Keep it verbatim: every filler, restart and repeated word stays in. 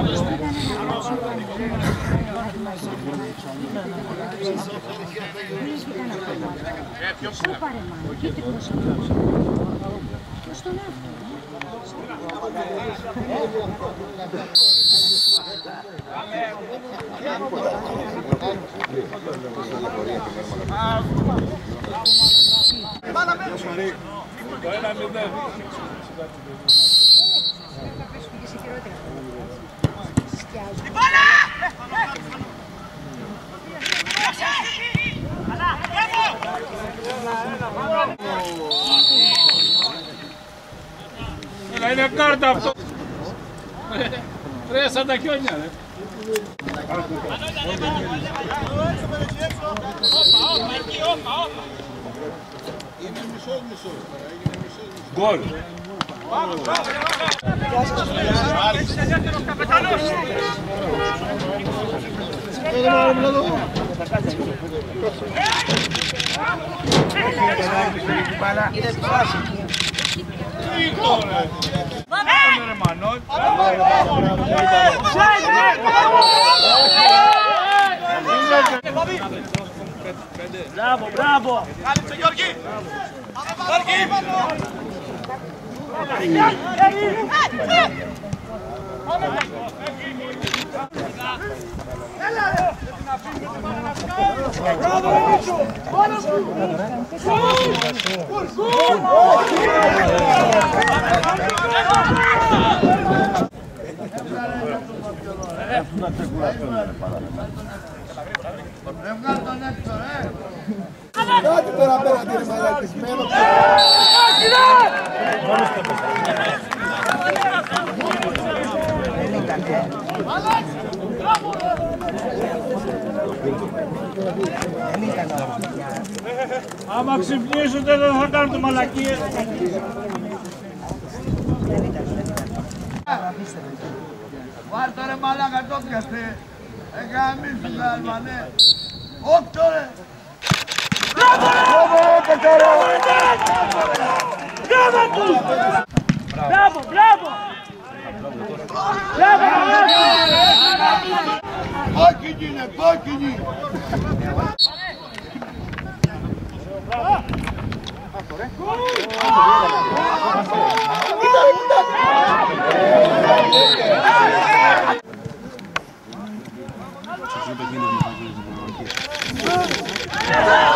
Το ένα μηδέν. Είναι κάρτα αυτό. Ρε σαν τα χιόνια ρε. Είναι μισός μισός. Γκολ. Μπράβο, μπράβο! Κάλυψε Γιώργη! Γιώργη! Μπράβο, Μίτσο! Πάνω σου! Έβγαλε τον έξω, ρε! Κάτι τώρα απέναντι είναι μαλακισμένο. Άμα ξυπνήσετε δεν θα κάνετε μαλακίες. Βάρ' το ρε μαλάκα το πιάστε. Εγαμίσου τα Αλβανέ. Όκτω ρε! Μπράβο του! Μπράβο, μπράβο! Μπράβο, Κόκκινη είναι, κόκκινη! Κοίτα, κοίτα!